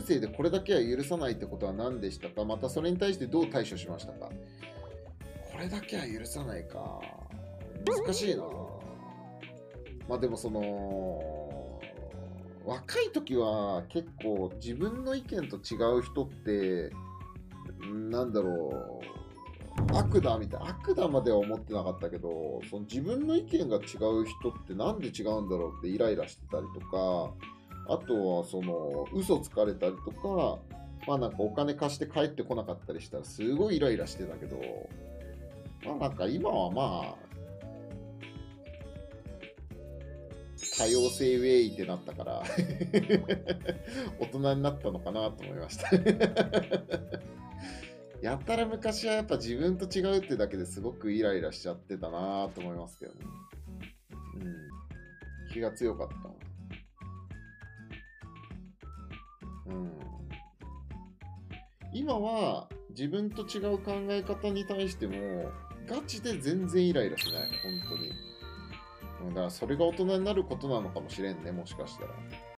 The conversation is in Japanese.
生でこれだけは許さないってことは何でしたか？またそれに対してどう対処しましたか？これだけは許さないか。難しいな。まあでも若い時は結構自分の意見と違う人って、なんだろう、悪だみたいな、悪だまでは思ってなかったけど、その自分の意見が違う人ってなんで違うんだろうってイライラしてたりとか、あとは嘘つかれたりとか、まあなんかお金貸して帰ってこなかったりしたらすごいイライラしてたけど、まあなんか今はまあ、多様性ウェイってなったから大人になったのかなと思いましたやたら昔はやっぱ自分と違うってだけですごくイライラしちゃってたなと思いますけどね。うん。気が強かった。うん。今は自分と違う考え方に対してもガチで全然イライラしない。本当に。だからそれが大人になることなのかもしれんね、もしかしたら。